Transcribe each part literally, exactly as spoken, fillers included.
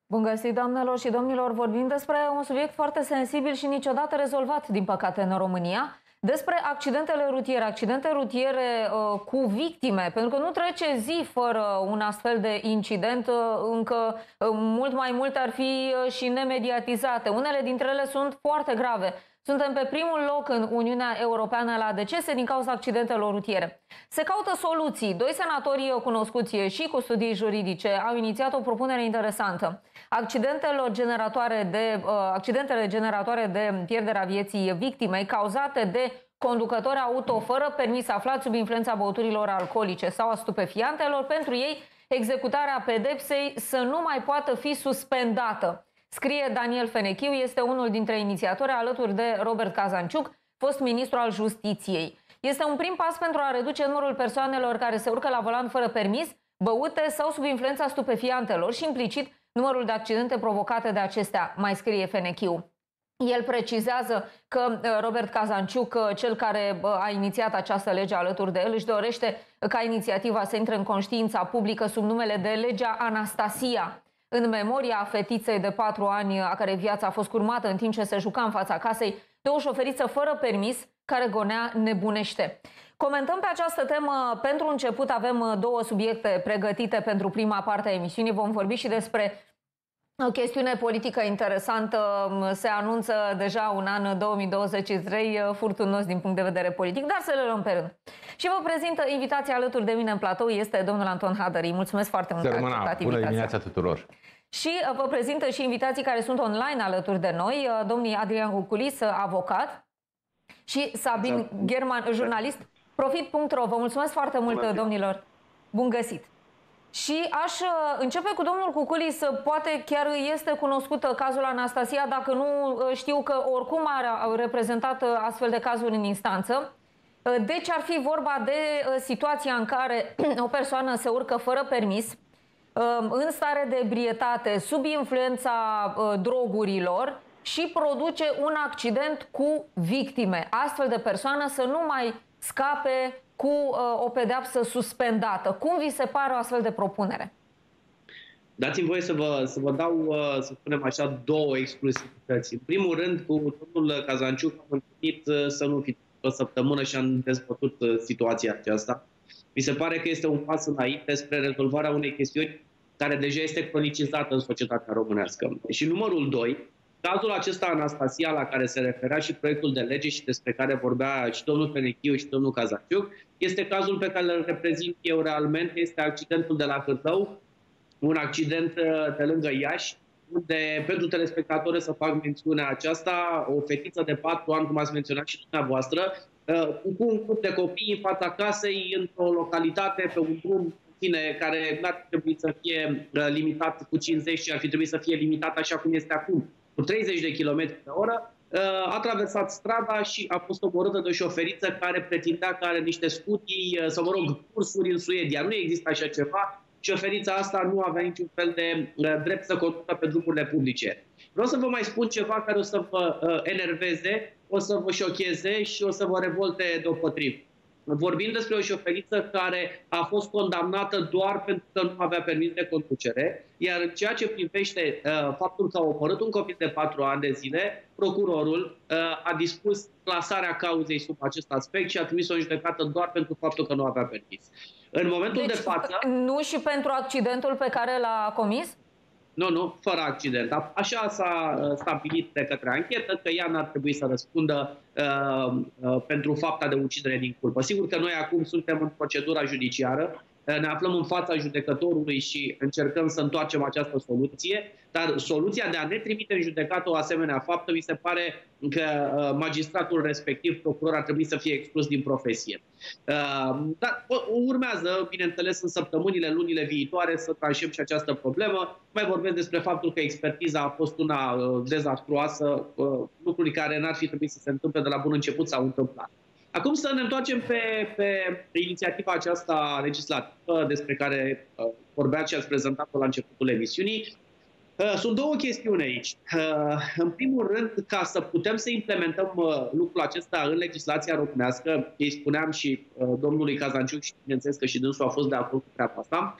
Bun găsit, doamnelor și domnilor! Vorbim despre un subiect foarte sensibil și niciodată rezolvat, din păcate, în România. Despre accidentele rutiere, accidente rutiere uh, cu victime, pentru că nu trece zi fără un astfel de incident, uh, încă uh, mult mai multe ar fi uh, și nemediatizate. Unele dintre ele sunt foarte grave. Suntem pe primul loc în Uniunea Europeană la decese din cauza accidentelor rutiere. Se caută soluții. Doi senatori cunoscuți și cu studii juridice au inițiat o propunere interesantă. Accidentelor generatoare de, uh, accidentele generatoare de pierderea vieții victimei cauzate de conducători auto fără permis aflați sub influența băuturilor alcoolice sau a stupefiantelor, pentru ei executarea pedepsei să nu mai poată fi suspendată. Scrie Daniel Fenechiu, este unul dintre inițiatori alături de Robert Cazanciuc, fost ministru al Justiției. Este un prim pas pentru a reduce numărul persoanelor care se urcă la volan fără permis, băute sau sub influența stupefiantelor și implicit numărul de accidente provocate de acestea, mai scrie Fenechiu. El precizează că Robert Cazanciuc, cel care a inițiat această lege alături de el, își dorește ca inițiativa să intre în conștiința publică sub numele de legea Anastasia, în memoria fetiței de patru ani a care viața a fost curmată în timp ce se juca în fața casei de o șoferiță fără permis care gonea nebunește. Comentăm pe această temă. Pentru început avem două subiecte pregătite pentru prima parte a emisiunii. Vom vorbi și despre o chestiune politică interesantă. Se anunță deja un an două mii douăzeci și trei furtunos din punct de vedere politic, dar să le luăm pe rând. Și vă prezintă invitația alături de mine în platou, este domnul Anton Hadări. Mulțumesc foarte mult că ați acceptat invitația. Bună dimineața tuturor! Și vă prezintă și invitații care sunt online alături de noi, domnii Adrian Cuculis, avocat, și Sabin German, jurnalist, profit punct ro. Vă mulțumesc foarte mult, Bună domnilor! Bun găsit! Și aș începe cu domnul Cuculis. Poate chiar este cunoscut cazul Anastasia, dacă nu știu că oricum a reprezentat astfel de cazuri în instanță. Deci ar fi vorba de situația în care o persoană se urcă fără permis, în stare de ebrietate, sub influența drogurilor și produce un accident cu victime. Astfel de persoană să nu mai scape cu o pedeapsă suspendată. Cum vi se pare o astfel de propunere? Dați-mi voie să vă, să vă dau, să spunem așa, două exclusivități. În primul rând, cu domnul Cazanciuc am întâlnit să nu fi o săptămână și am dezbătut situația aceasta. Mi se pare că este un pas înainte spre rezolvarea unei chestiuni care deja este cronicizată în societatea românească. Și numărul doi, cazul acesta Anastasia, la care se referea și proiectul de lege și despre care vorbea și domnul Fenechiu și domnul Cazanciuc, este cazul pe care îl reprezint eu realmente, este accidentul de la Cârtău, un accident de lângă Iași, unde, pentru telespectatori să fac mențiunea aceasta, o fetiță de patru ani, cum ați menționat și dumneavoastră, cu un grup de copii în fața casei, într-o localitate, pe un drum care n-ar trebui să fie limitat cu cincizeci, ci ar fi trebuit să fie limitat așa cum este acum, cu treizeci de kilometri pe oră, a traversat strada și a fost omorâtă de o șoferiță care pretindea că are niște scutii, sau mă rog, cursuri în Suedia. Nu există așa ceva. Șoferița asta nu avea niciun fel de drept să conducă pe drumurile publice. Vreau să vă mai spun ceva care o să vă enerveze, o să vă șocheze și o să vă revolte deopotrivă. Vorbim despre o șoferiță care a fost condamnată doar pentru că nu avea permis de conducere, iar ceea ce privește uh, faptul că a omorât un copil de patru ani de zile, procurorul uh, a dispus clasarea cauzei sub acest aspect și a trimis o judecată doar pentru faptul că nu avea permis. În momentul deci, de față... Nu și pentru accidentul pe care l-a comis? Nu, nu, fără accident. Așa s-a stabilit de către anchetă că ea n-ar trebui să răspundă uh, uh, pentru fapta de ucidere din culpă. Sigur că noi acum suntem în procedura judiciară, uh, ne aflăm în fața judecătorului și încercăm să întoarcem această soluție, dar soluția de a ne trimite în judecată o asemenea faptă, mi se pare că uh, magistratul respectiv, procuror, ar trebui să fie exclus din profesie. Uh, dar urmează, bineînțeles, în săptămânile, lunile viitoare să tranșăm și această problemă. Mai vorbesc despre faptul că expertiza a fost una uh, dezastruoasă, uh, lucruri care n-ar fi trebuit să se întâmple de la bun început s-au întâmplat. Acum să ne întoarcem pe, pe inițiativa aceasta legislativă despre care uh, vorbeați și ați prezentat-o la începutul emisiunii. Sunt două chestiuni aici. În primul rând, ca să putem să implementăm lucrul acesta în legislația românească, îi spuneam și domnului Cazanciuc și bineînțeles că și dânsul a fost de acord cu treaba asta,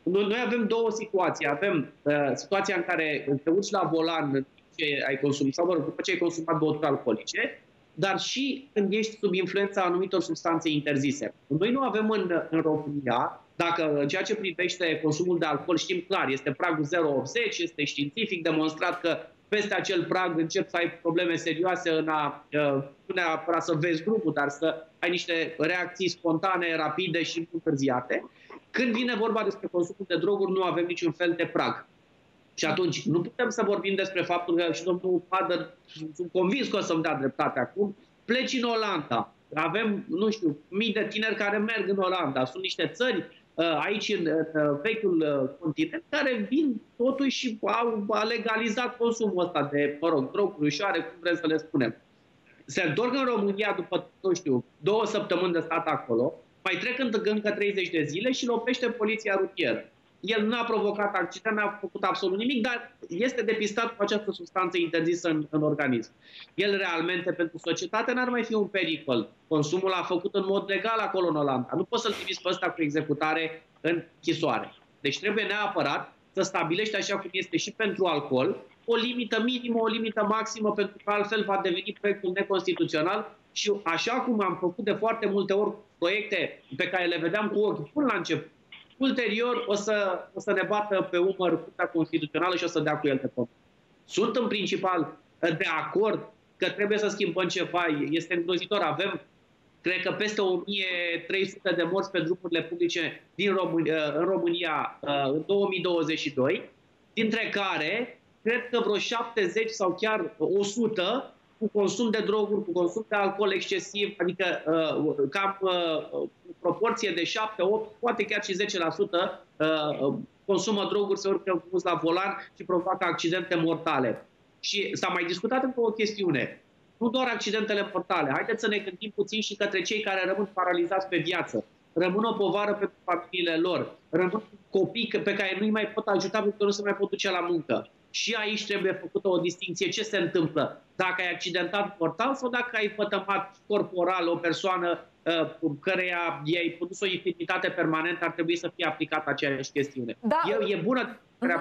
Noi, noi avem două situații. Avem uh, situația în care te urci la volan ce ai consumat, sau mă rog, după ce ai consumat băuturi alcoolice, dar și când ești sub influența anumitor substanțe interzise. Noi nu avem în, în România, dacă în ceea ce privește consumul de alcool știm clar, este pragul zero virgulă optzeci, este științific demonstrat că peste acel prag încep să ai probleme serioase în a, nu neapărat să vezi grupul, dar să ai niște reacții spontane, rapide și întârziate. Când vine vorba despre consumul de droguri, nu avem niciun fel de prag. Și atunci nu putem să vorbim despre faptul că și domnul Pader, sunt convins că o să-mi dea dreptate acum, pleci în Olanda. Avem, nu știu, mii de tineri care merg în Olanda. Sunt niște țări aici în vechiul continent care vin totuși și au legalizat consumul ăsta de, mă rog, droguri ușoare, cum vrem să le spunem. Se întorc în România după, nu știu, două săptămâni de stat acolo, mai trec încă treizeci de zile și îl oprește poliția rutieră. El nu a provocat accident, n-a făcut absolut nimic, dar este depistat cu această substanță interzisă în, în organism. El realmente pentru societate n-ar mai fi un pericol. Consumul a făcut în mod legal acolo în Olanda. Nu poți să-l trimiți pe ăsta cu executare în închisoare. Deci trebuie neapărat să stabilești, așa cum este și pentru alcool, o limită minimă, o limită maximă, pentru că altfel va deveni proiectul neconstituțional și așa cum am făcut de foarte multe ori proiecte pe care le vedeam cu ochii până la început, ulterior o să, o să ne bată pe umăr Curtea Constituțională și o să dea cu el de pământ. Sunt în principal de acord că trebuie să schimbăm ceva. Este îngrozitor. Avem, cred că, peste o mie trei sute de morți pe drumurile publice din România, în România în două mii douăzeci și doi, dintre care cred că vreo șaptezeci sau chiar o sută cu consum de droguri, cu consum de alcool excesiv, adică uh, cam uh, proporție de șapte, opt, poate chiar și zece la sută uh, consumă droguri, se urcă cu la volan și provoacă accidente mortale. Și s-a mai discutat încă o chestiune. Nu doar accidentele mortale. Haideți să ne gândim puțin și către cei care rămân paralizați pe viață. Rămân o povară pentru familiile lor. Rămân copii pe care nu-i mai pot ajuta pentru că nu se mai pot duce la muncă. Și aici trebuie făcută o distinție. Ce se întâmplă? Dacă ai accidentat mortal sau dacă ai pătămat corporal o persoană uh, căreia i-ai produs o infirmitate permanentă, ar trebui să fie aplicată aceeași chestiune. Da. E, e bună.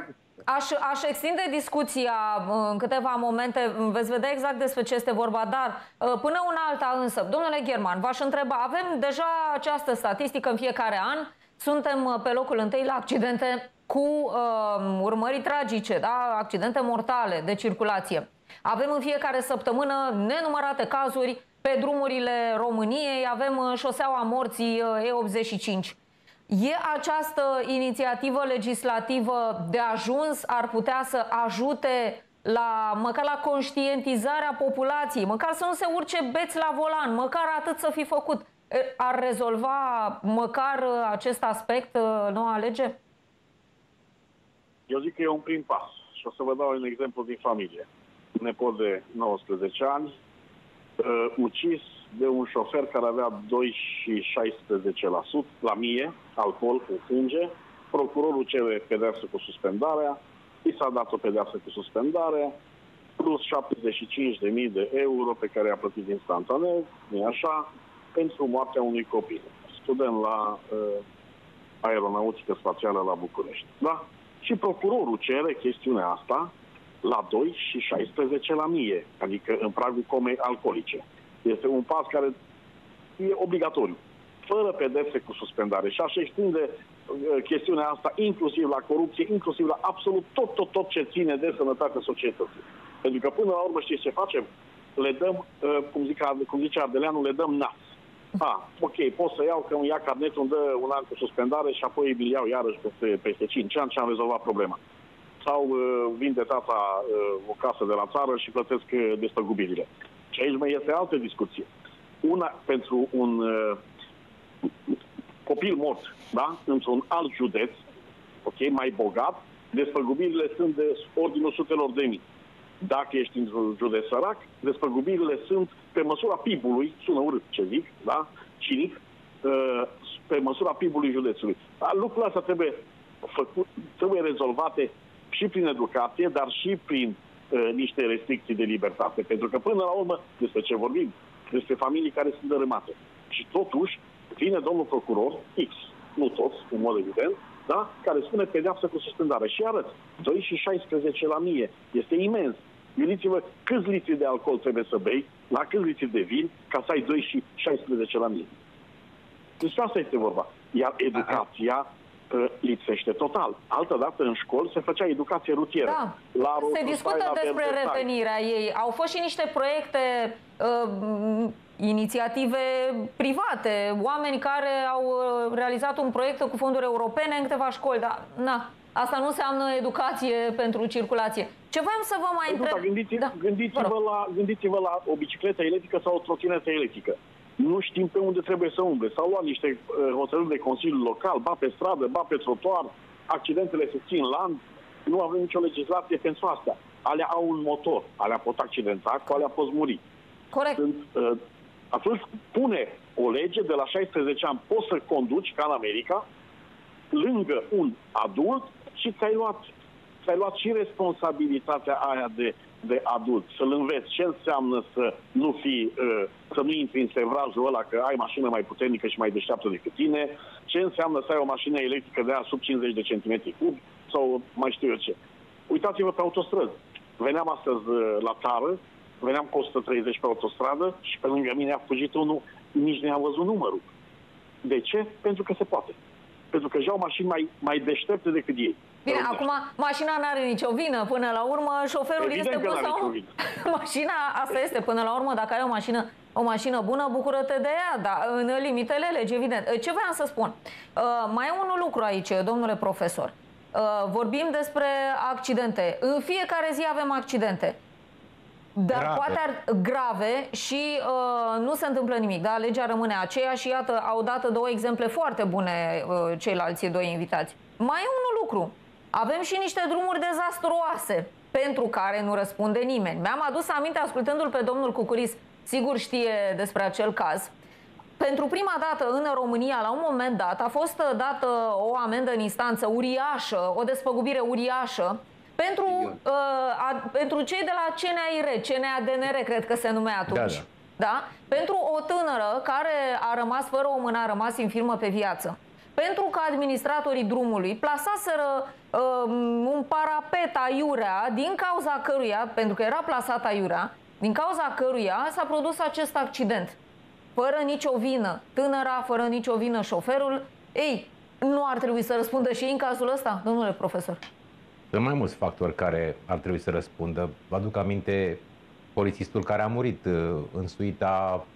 Aș, aș extinde discuția în câteva momente, veți vedea exact despre ce este vorba, dar până una alta însă, domnule Gherman, v-aș întreba, avem deja această statistică în fiecare an, suntem pe locul întâi la accidente cu uh, urmări tragice, da? Accidente mortale de circulație. Avem în fiecare săptămână nenumărate cazuri pe drumurile României, avem șoseaua morții E optzeci și cinci. E această inițiativă legislativă de ajuns? Ar putea să ajute la, măcar la conștientizarea populației, măcar să nu se urce beți la volan, măcar atât să fi făcut? Ar rezolva măcar acest aspect noua lege? Eu zic că e un prim pas. Și o să vă dau un exemplu din familie. Un nepot de nouăsprezece ani, uh, ucis de un șofer care avea doi virgulă șaisprezece la sută la mie, alcool în sânge. Procurorul cere pedeapsă cu suspendarea, i s-a dat o pedeapsă cu suspendare, plus șaptezeci și cinci de mii de euro pe care a plătit instantaneu, nu așa, pentru moartea unui copil, student la uh, aeronautică spațială la București. Da? Și procurorul cere chestiunea asta la doi virgulă șaisprezece la mie, adică în pragul comei alcoolice. Este un pas care e obligatoriu, fără pedepse cu suspendare. Și aș extinde uh, chestiunea asta inclusiv la corupție, inclusiv la absolut tot, tot, tot ce ține de sănătatea societății. Pentru că până la urmă știți ce facem? Le dăm, uh, cum, zic, cum zice Ardeleanu, le dăm nas. A, ok, pot să iau că îmi ia carnetul, îmi dă un an cu suspendare și apoi îmi iau iarăși peste, peste cinci ani și am rezolvat problema. Sau uh, vin de tata uh, o casă de la țară și plătesc uh, despăgubirile. Și aici mai este altă discuție. Una pentru un uh, copil mort, da? Într-un alt județ, ok, mai bogat, despăgubirile sunt de ordinul sutelor de mii. Dacă ești într-un județ sărac, despăgubirile sunt pe măsura P I B-ului, sună urât ce zic, da? Cinic, uh, pe măsura P I B-ului județului. Dar lucrurile astea trebuie, făcut, trebuie rezolvate și prin educație, dar și prin uh, niște restricții de libertate. Pentru că până la urmă, despre ce vorbim? Despre familii care sunt dărâmate. Și totuși, vine domnul procuror X, nu toți, în mod evident, da? Care spune pedeapsă cu suspendare. Și arăt, doi și șaisprezece la mie. Este imens. Gândiți-vă câți litri de alcool trebuie să bei, la câți litri de vin, ca să ai doi și șaisprezece la mie. Deci asta este vorba. Iar educația uh, lipsește total. Altădată în școli se făcea educație rutieră. Da. La se discută despre revenirea ei. Au fost și niște proiecte, uh, inițiative private, oameni care au realizat un proiect cu fonduri europene în câteva școli, dar na, asta nu înseamnă educație pentru circulație. Ce voiam să vă mai întreb... Da, gândiți, da. Gândiți-vă, la, gândiți-vă la o bicicletă electrică sau o trotinetă electrică. Nu știm pe unde trebuie să umble. S-au luat niște uh, hotărâri de Consiliul Local, ba pe stradă, ba pe trotuar, accidentele se țin land, nu avem nicio legislație pentru asta. Alea au un motor, alea pot accidenta, cu alea poți muri. Corect. Sunt, uh, atunci pune o lege de la șaisprezece ani, poți să conduci, ca în America, lângă un adult și ți-ai luat, ți-ai luat și responsabilitatea aia de, de adult. Să-l înveți ce înseamnă să nu fii, să nu intri în sevrajul ăla că ai mașină mai puternică și mai deșteaptă decât tine, ce înseamnă să ai o mașină electrică de aia sub cincizeci de centimetri cub sau mai știu eu ce. Uitați-vă pe autostrăzi. Veneam astăzi la țară, veneam cu o sută treizeci pe autostradă și pe lângă mine a fugit unul, nici nu a văzut numărul. De ce? Pentru că se poate. Pentru că își mașini mai, mai deștepte decât ei. Bine, acum mașina nu are nicio vină. Până la urmă, șoferul Evident este bun sau... Mașina, asta este, până la urmă, dacă ai o mașină, o mașină bună, bucură-te de ea, dar în limitele legii, evident. Ce vreau să spun? Uh, mai e un lucru aici, domnule profesor. Uh, vorbim despre accidente. În fiecare zi avem accidente. Dar grave. poate ar, grave și uh, nu se întâmplă nimic, da? Legea rămâne aceea și iată, au dat două exemple foarte bune uh, ceilalți doi invitați. Mai e un lucru. Avem și niște drumuri dezastruoase pentru care nu răspunde nimeni. Mi-am adus aminte, ascultându-l pe domnul Cucuris, sigur știe despre acel caz. Pentru prima dată în România, la un moment dat, a fost dată o amendă în instanță uriașă, o despăgubire uriașă, Pentru, uh, a, pentru cei de la C N A I R, C N A D N R, cred că se numea atunci. Da, da. Da? Pentru o tânără care a rămas fără o mână, a rămas infirmă pe viață. Pentru că administratorii drumului plasaseră uh, un parapet aiurea, din cauza căruia, pentru că era plasat aiurea, din cauza căruia s-a produs acest accident. Fără nicio vină. Tânăra, fără nicio vină șoferul. Ei, nu ar trebui să răspundă și în cazul ăsta, domnule profesor? Sunt mai mulți factori care ar trebui să răspundă. Vă aduc aminte polițistul care a murit în suita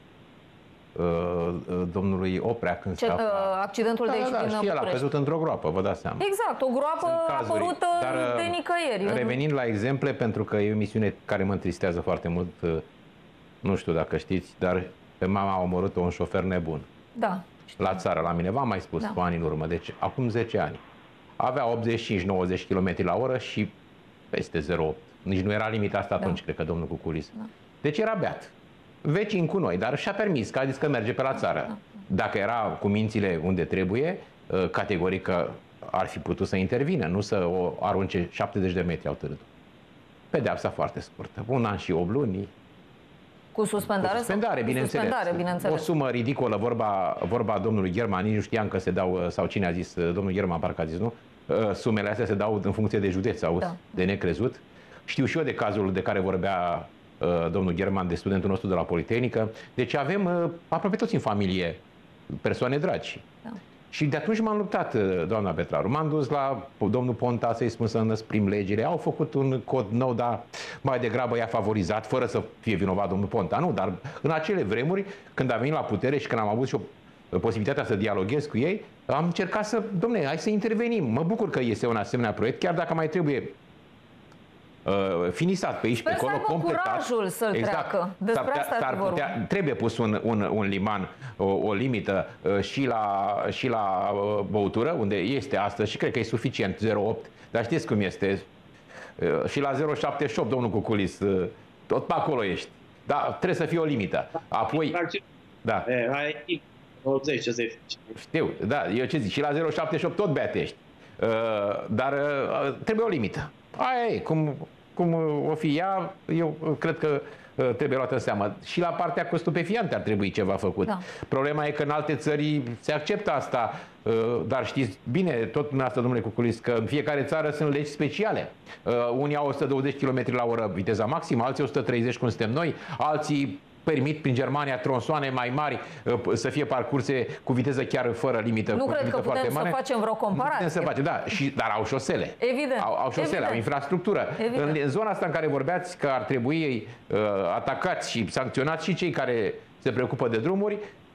uh, domnului Oprea când Ce, uh, accidentul da, de aici da, da, din și el a căzut într-o groapă, vă dați seama. Exact, o groapă a apărut dar, de nicăieri. Revenind la exemple, pentru că e o emisiune care mă întristează foarte mult, nu știu dacă știți, dar pe mama a omorât un șofer nebun. Da. La țară, la mine, v-am mai spus da. cu ani în urmă, deci acum zece ani. Avea optzeci și cinci nouăzeci kilometri la oră și peste zero virgulă opt. Nici nu era limita asta atunci, da. cred că domnul Cucuris. Da. Deci era beat. Vecin cu noi, dar și-a permis, că a zis că merge pe la țară. Da. Dacă era cu mințile unde trebuie, categoric că ar fi putut să intervină, nu să o arunce șaptezeci de metri au târât. Pedeapsa foarte scurtă. Un an și opt luni. Cu suspendare? Cu suspendare, bineînțeles. Suspendare, bineînțeles. O sumă ridicolă, vorba, vorba domnului Gherman, nici nu știam că se dau, sau cine a zis, domnul Gherman parcă a zis, nu? Sumele astea se dau în funcție de județ, auzi, da. de necrezut. Știu și eu de cazul de care vorbea uh, domnul Gherman, de studentul nostru de la Politehnică. Deci avem uh, aproape toți în familie persoane dragi. Da. Și de atunci m-am luptat, doamna Petraru. M-am dus la domnul Ponta să-i spun să înăsprim legile. Au făcut un cod nou, dar mai degrabă i-a favorizat, fără să fie vinovat domnul Ponta. Nu, dar în acele vremuri, când a venit la putere și când am avut și o posibilitatea să dialoghez cu ei, am încercat să, dom'le, hai să intervenim. Mă bucur că este un asemenea proiect, chiar dacă mai trebuie uh, finisat pe aici, Sper pe acolo, completat. curajul să-l exact. treacă. Despre asta ar putea, trebuie pus un, un, un liman, o, o limită uh, și la, și la uh, băutură, unde este astăzi și cred că e suficient, zero virgulă opt. Dar știți cum este? Uh, și la zero virgulă șaptezeci și opt, domnul Cuculis, uh, tot pe acolo ești. Da, trebuie să fie o limită. Apoi... Da. optzeci, ce Știu, da, eu ce zic, și la zero virgulă șaptezeci și opt tot beat ești. Uh, dar uh, trebuie o limită. Aia e, cum, cum o fi ea, eu cred că trebuie luată în seamă. Și la partea cu stupefiante ar trebui ceva făcut. Da. Problema e că în alte țări se acceptă asta, dar știți bine, tot dumneavoastră, domnule Cuculis, că în fiecare țară sunt legi speciale. Unii au o sută douăzeci de kilometri la oră viteza maximă, alții o sută treizeci, cum suntem noi, alții permit prin Germania tronsoane mai mari să fie parcurse cu viteză chiar fără limită. Nu cred limită că putem să facem vreo comparație. Nu putem să facem, da, și, dar au șosele. Evident. Au, au șosele, Evident. au infrastructură. Evident. În, în zona asta în care vorbeați că ar trebui uh, atacați și sancționați și cei care se preocupă de drumuri,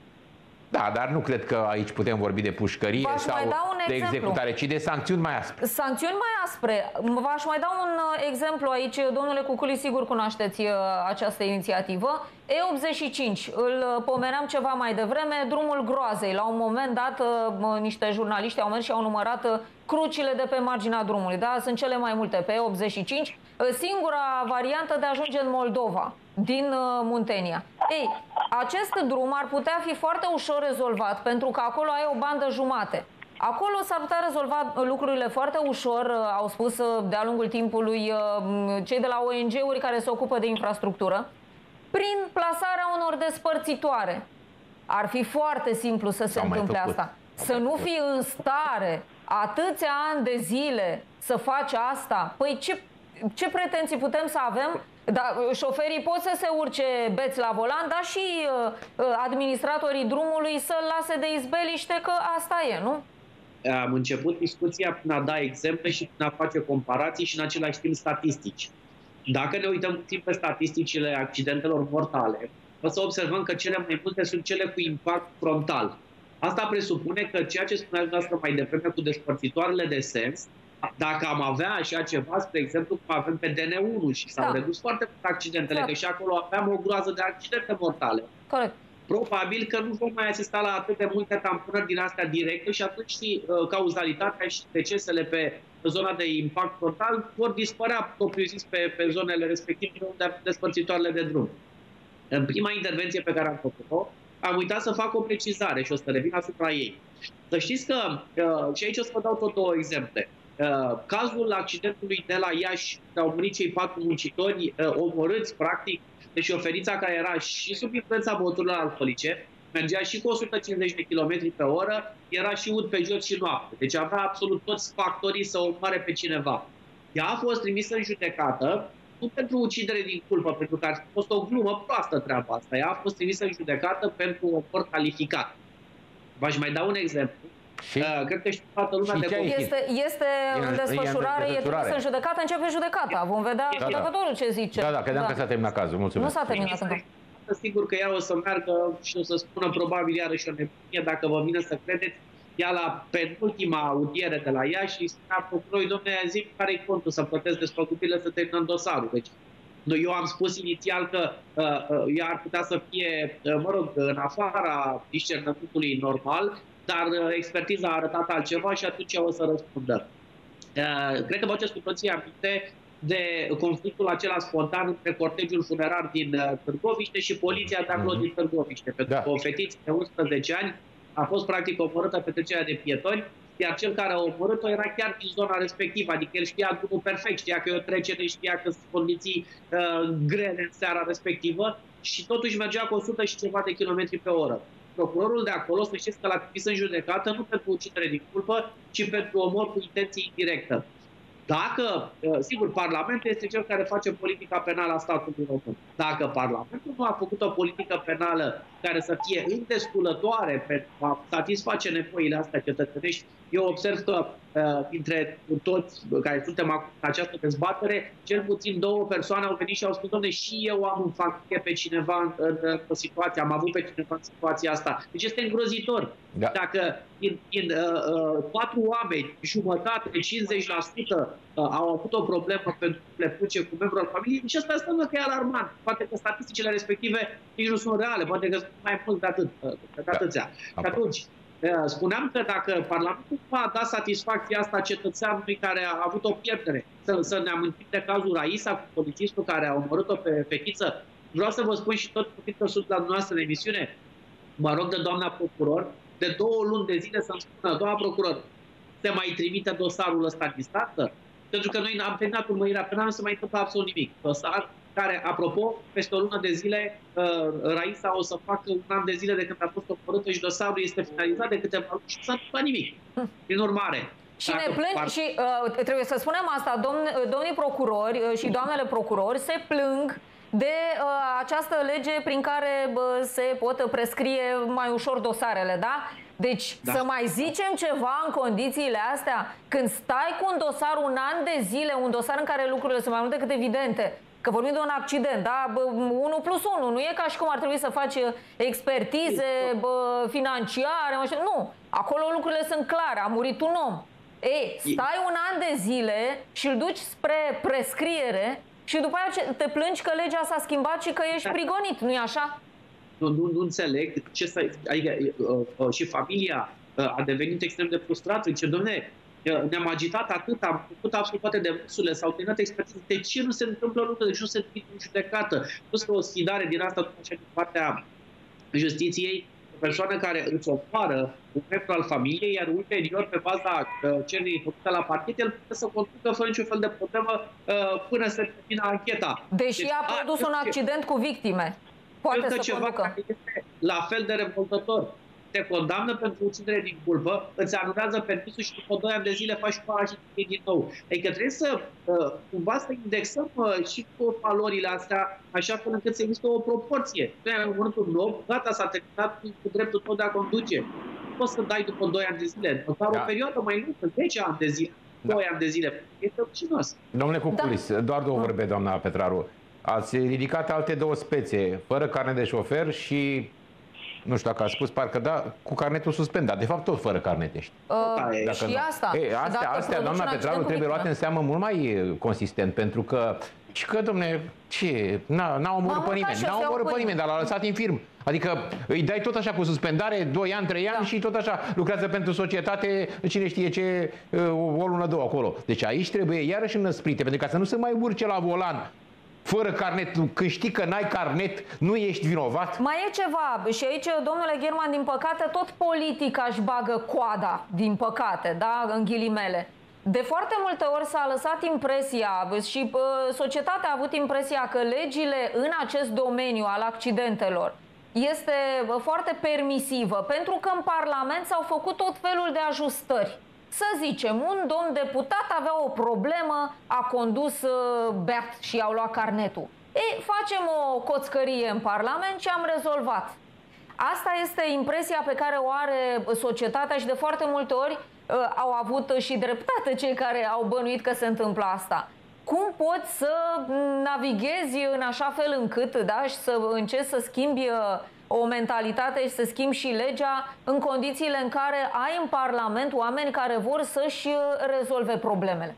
da, dar nu cred că aici putem vorbi de pușcărie sau de exemplu. executare, ci de sancțiuni mai aspre. Sancțiuni mai aspre. V-aș mai da un exemplu aici. Domnule Cuculi, sigur cunoașteți această inițiativă. E optzeci și cinci. Îl pomeneam ceva mai devreme. Drumul groazei. La un moment dat, niște jurnaliști au mers și au numărat crucile de pe marginea drumului. Da? Sunt cele mai multe pe E optzeci și cinci. Singura variantă de a ajunge în Moldova, din Muntenia. Ei, acest drum ar putea fi foarte ușor rezolvat, pentru că acolo ai o bandă jumate. Acolo s-ar putea rezolva lucrurile foarte ușor, au spus de-a lungul timpului cei de la O N G-uri care se ocupă de infrastructură, prin plasarea unor despărțitoare. Ar fi foarte simplu să se întâmple asta. Să nu fii în stare atâția ani de zile să faci asta, păi ce, ce pretenții putem să avem? Da, șoferii pot să se urce beți la volan, dar și uh, administratorii drumului să lase de izbeliște, că asta e, nu? Am început discuția prin a da exemple și prin a face comparații și în același timp statistici. Dacă ne uităm puțin pe statisticile accidentelor mortale, o să observăm că cele mai multe sunt cele cu impact frontal. Asta presupune că ceea ce spuneați dumneavoastră mai devreme cu despărțitoarele de sens, dacă am avea așa ceva, spre exemplu, cum avem pe D N unu și s-au da. redus foarte mult accidentele, da. că și acolo aveam o groază de accidente mortale. Corect. Probabil că nu vom mai asista la atât de multe tamponări din astea directe și atunci și uh, cauzalitatea și decesele pe zona de impact frontal vor dispărea, propriu zis, pe, pe zonele respective unde ar fi despărțitoarele de drum. În prima intervenție pe care am făcut-o, am uitat să fac o precizare și o să revin asupra ei. Să știți că, uh, și aici o să vă dau tot două exemple. Uh, cazul accidentului de la Iași, au murit cei patru muncitori uh, omorâți, practic, de șoferița care era și sub influența băuturilor alcoolice, mergea și cu o sută cincizeci de kilometri pe oră, era și ud pe jos și noapte. Deci avea absolut toți factorii să omoare pe cineva. Ea a fost trimisă în judecată, nu pentru ucidere din culpă, pentru că ar fi fost o glumă proastă treaba asta. Ea a fost trimisă în judecată pentru omor calificat. V-aș mai da un exemplu. Și? Uh, cred că știu toată lumea de este, este în desfășurare, e trimis în judecată, începe judecata. Vom vedea da, judecătorul da. ce zice. Da, da, credeam da. că s-a terminat cazul. Mulțumesc. Nu s-a terminat încă. Sigur că ea o să meargă și o să spună probabil iarăși o nebunie, dacă vă vine să credeți. Ea la penultima audiere de la ea și spunea procurorului, domnule, zi care-i contul să plătesc despăgubile să terminăm dosarul. Deci, eu am spus inițial că uh, ea ar putea să fie, uh, mă rog, în afara discernământului normal, dar uh, expertiza a arătat altceva și atunci o să răspundă. Uh, cred că vă aduceți cu toții aminte de conflictul acela spontan între cortegiul funerar din uh, Târgoviște și poliția de acolo din Târgoviște. Pentru că o fetiță de unsprezece ani a fost practic omorâtă pe trecerea de pietoni, iar cel care a omorât-o era chiar din zona respectivă, adică el știa drumul perfect, știa că e o trecere, știa că sunt condiții uh, grele în seara respectivă și totuși mergea cu o sută și ceva de kilometri pe oră. Procurorul de acolo, să știți că l-a trimis în judecată nu pentru ucidere din culpă, ci pentru omor cu intenție indirectă. Dacă, sigur, Parlamentul este cel care face politica penală a statului român. Dacă Parlamentul nu a făcut o politică penală care să fie îndesculătoare pentru a satisface nevoile astea cetățenești, eu observ că dintre toți care suntem acum în această dezbatere, cel puțin două persoane au venit și au spus, doamne, și eu am în familie pe cineva în, în, în situație, am avut pe cineva în situația asta. Deci este îngrozitor. Da. Dacă din, din uh, patru oameni, jumătate, cincizeci la sută uh, au avut o problemă pentru plepuce cu membrul al familiei, și asta înseamnă că e alarmant. Poate că statisticile respective nici nu sunt reale, poate că sunt mai mult de atât, de atâția. Da. Și atunci, spuneam că dacă Parlamentul va da satisfacția asta cetățeanului care a avut o pierdere, să, să ne amintim de cazul Raisa cu polițistul care a omorât-o pe fetiță, vreau să vă spun și tot că sunt la dumneavoastră în emisiune, mă rog de doamna procuror, de două luni de zile să-mi spună, doamna procuror, se mai trimite dosarul ăsta în instanță? Pentru că noi am terminat urmărirea penală, nu se mai întâmplă absolut nimic. Dosar, care, apropo, peste o lună de zile, Raisa o să facă un an de zile de când a fost omorâtă și dosarul este finalizat de câteva luni și nu s-a întâmplat nimic. Prin urmare, și ne plâng, par... și uh, trebuie să spunem asta, domn, domnii procurori uh, și doamnele procurori se plâng de uh, această lege prin care uh, se pot prescrie mai ușor dosarele, da? Deci da. Să mai zicem ceva în condițiile astea, când stai cu un dosar un an de zile, un dosar în care lucrurile sunt mai mult decât evidente, că vorbim de un accident, da? unu plus unu, nu e ca și cum ar trebui să faci expertize bă, financiare, mă știu. Nu, acolo lucrurile sunt clare, a murit un om. Ei, stai un an de zile și îl duci spre prescriere și după aceea te plângi că legea s-a schimbat și că ești prigonit, nu-i așa? Nu, nu, nu înțeleg ce să, adică, uh, uh, și familia uh, a devenit extrem de frustrată. Zice, dom'le, uh, ne-am agitat atât, am făcut absolut toate demersurile, s-au terminat expertize. De ce nu se întâmplă lucrurile? De ce nu se întâmplă în judecată? Plus că o sfidare din asta, așa, din partea justiției, o persoană care îți ofară un membru al familiei, iar ulterior, pe baza uh, cererii făcute la parchet, el poate să conducă fără niciun fel de problemă uh, până se termină ancheta. Deși deci, a produs a, un accident ce... cu victime. Poate să ceva conducă. Care este la fel de revoltător. Te condamnă pentru ucidere din culpă, îți anulează permisul și după doi ani de zile faci cu și din nou. Adică trebuie să uh, cumva să indexăm uh, și cu valorile astea, așa fel încât să există o proporție. Nu ai momentul nou, gata, s-a terminat cu dreptul tău de a conduce. Nu poți să dai după doi ani de zile, dar da. O perioadă mai lungă, zece ani de zile, da. doi ani de zile. Este rușinos. Domnule Cuculis, da. doar două vorbe, doamna Petraru. Ați ridicat alte două spețe, fără carnet de șofer și, nu știu dacă ați spus, parcă da, cu carnetul suspendat. De fapt, tot fără carnet ești. Uh, dacă și nu. asta. Ei, astea, astea doamna Petraru, trebuie luate în seamă mult mai consistent, pentru că, și că, domne, ce, n-a omorât pe nimeni, n-a omorât pe nimeni, dar l-a lăsat infirm. Adică îi dai tot așa cu suspendare, doi ani, trei ani da. Și tot așa lucrează pentru societate, cine știe ce, o lună, două acolo. Deci aici trebuie iarăși înăsprite, pentru ca să nu se mai urce la volan fără carnet, când știi că n-ai carnet, nu ești vinovat? Mai e ceva, și aici, domnule Gherman, din păcate, tot politica își bagă coada, din păcate, da, în ghilimele. De foarte multe ori s-a lăsat impresia și uh, societatea a avut impresia că legile în acest domeniu al accidentelor este uh, foarte permisivă, pentru că în Parlament s-au făcut tot felul de ajustări. Să zicem, un domn deputat avea o problemă, a condus uh, beat și i-au luat carnetul. Ei, facem o coțcărie în Parlament și am rezolvat. Asta este impresia pe care o are societatea și de foarte multe ori uh, au avut și dreptate cei care au bănuit că se întâmplă asta. Cum poți să navighezi în așa fel încât, da, și să încerci să schimbi uh, o mentalitate și să schimbi și legea în condițiile în care ai în Parlament oameni care vor să-și rezolve problemele?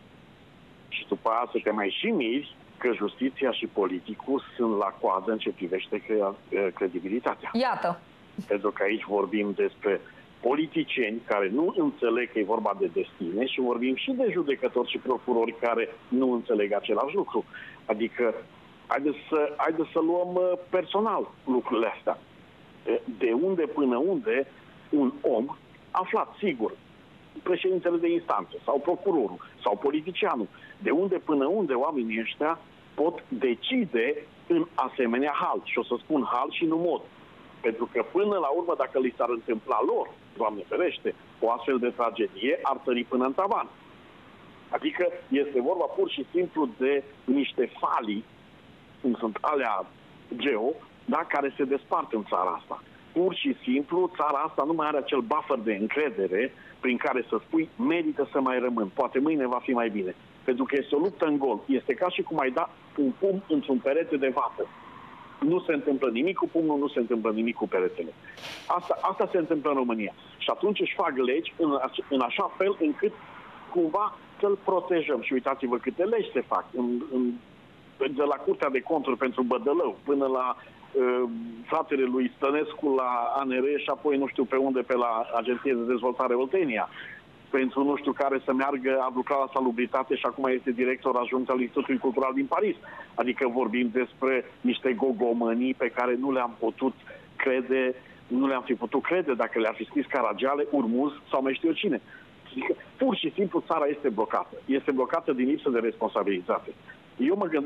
Și după aia să te mai și miri că justiția și politicul sunt la coadă în ce privește credibilitatea. Iată. Pentru că aici vorbim despre politicieni care nu înțeleg că e vorba de destine și vorbim și de judecători și procurori care nu înțeleg același lucru. Adică haideți să, haideți să luăm personal lucrurile astea. De unde până unde un om aflat, sigur, președintele de instanță sau procurorul sau politicianul, de unde până unde oamenii ăștia pot decide în asemenea hal. Și o să spun hal și nu mod. Pentru că până la urmă, dacă li s-ar întâmpla lor, Doamne ferește, o astfel de tragedie, ar tări până în tavan. Adică este vorba pur și simplu de niște falii, cum sunt alea geo, da, care se despart în țara asta. Pur și simplu, țara asta nu mai are acel buffer de încredere prin care să spui, merită să mai rămân, poate mâine va fi mai bine. Pentru că este o luptă în gol. Este ca și cum ai da un pumn într-un perete de vată. Nu se întâmplă nimic cu pumnul, nu se întâmplă nimic cu peretele. Asta, asta se întâmplă în România. Și atunci își fac legi în, în așa fel încât cumva să-l protejăm. Și uitați-vă câte legi se fac. În, în, de la Curtea de Conturi pentru Bădălău până la uh, fratele lui Stănescu la A N R și apoi nu știu pe unde, pe la Agenția de Dezvoltare Oltenia. Pentru nu știu care să meargă, a lucrat la salubritate și acum este director adjunct al Institutului Cultural din Paris. Adică vorbim despre niște gogomănii pe care nu le-am putut crede, nu le-am fi putut crede dacă le-ar fi scris Caragiale, Urmuz sau mai știu eu cine. Adică, pur și simplu țara este blocată. Este blocată din lipsă de responsabilitate. Eu mă gândesc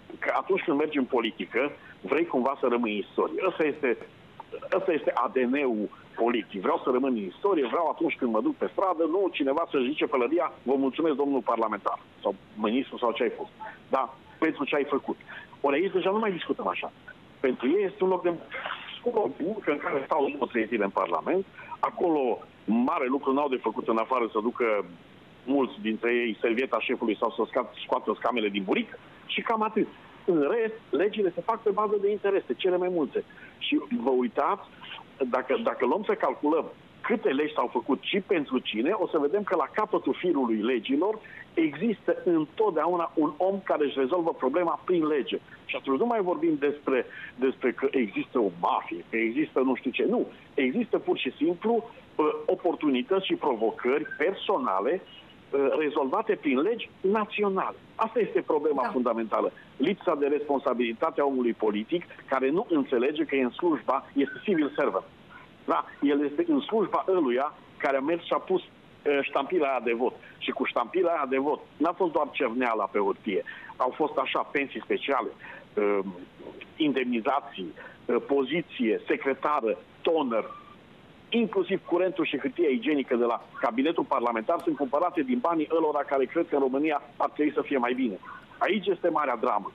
că atunci când mergi în politică, vrei cumva să rămâi în istorie. Ăsta este, ăsta este A D N-ul politic. Vreau să rămân în istorie, vreau atunci când mă duc pe stradă, nu cineva să zice pălăria, vă mulțumesc, domnul parlamentar, sau ministru, sau ce ai fost. Da, pentru ce ai făcut. Ori aici deja nu mai discutăm așa. Pentru ei este un loc de muncă în care stau două, trei zile în Parlament. Acolo mare lucru n-au de făcut în afară să ducă mulți dintre ei servieta șefului sau să scoată scamele din buric și cam atât. În rest, legile se fac pe bază de interese, cele mai multe. Și vă uitați, dacă, dacă luăm să calculăm câte legi s-au făcut și pentru cine, o să vedem că la capătul firului legilor există întotdeauna un om care își rezolvă problema prin lege. Și atunci nu mai vorbim despre, despre că există o mafie, că există nu știu ce. Nu. Există pur și simplu oportunități și provocări personale rezolvate prin legi naționale. Asta este problema da. fundamentală. Lipsa de responsabilitate a omului politic care nu înțelege că e în slujba, este civil servant. Da? El este în slujba ăluia care a mers și a pus uh, ștampila aia de vot. Și cu ștampila aia de vot n-a fost doar cerneala pe hârtie. Au fost așa pensii speciale, uh, indemnizații, uh, poziție, secretară, toner, inclusiv curentul și hârtia igienică de la cabinetul parlamentar sunt cumpărate din banii ălora care cred că în România ar trebui să fie mai bine. Aici este marea dramă.